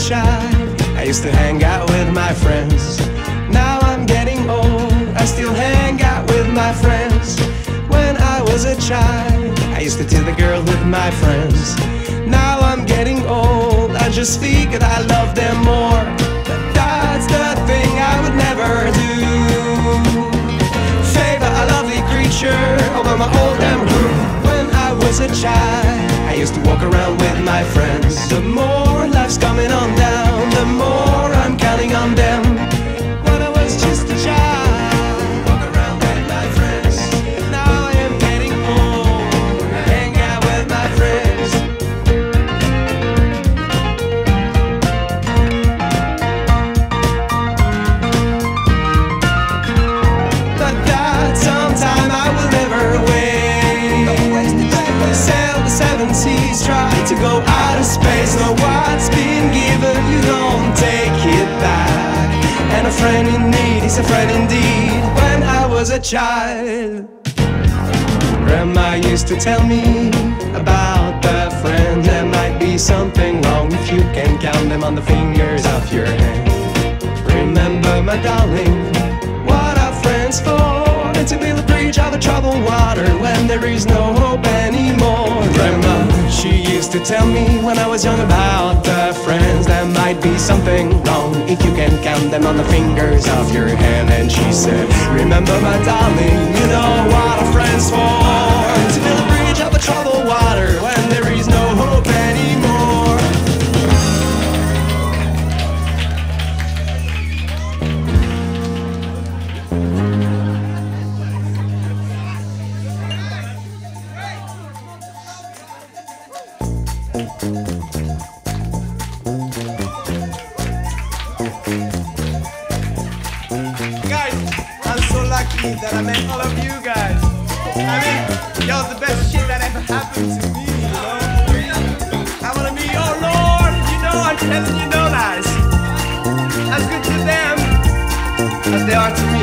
child, I used to hang out with my friends. Now I'm getting old, I still hang out with my friends. When I was a child, I used to tease the girl with my friends. Now I'm getting old, I just figured I love them more. But that's the thing I would never do. Favor a lovely creature over my old damn groom. When I was a child, I used to walk around with my friends. The more life's coming on down, the more I'm counting on them. When I was just a child, walk around with my friends. Now I am getting old, I hang out with my friends. But that sometime I will never wait. Sail the seven seas, try to go out of space. Know what's been given, you don't take it back. And a friend in need is a friend indeed. When I was a child, Grandma used to tell me about the friends. There might be something wrong if you can count them on the fingers of your hand. Remember, my darling, what are friends for? And to build a bridge over troubled water when there is no hope anymore. Grandma, she used to tell me when I was young about the friends. There might be something wrong if you can count them on the fingers of your hand. And she said, remember, my darling, you know what are friends for? To build a bridge over troubled water when there is no hope anymore. Guys, I'm so lucky that I met all of you guys. I mean, y'all the best shit that ever happened to me, you know? I wanna be, oh Lord, you know, I'm telling you no lies. As good to them as they are to me.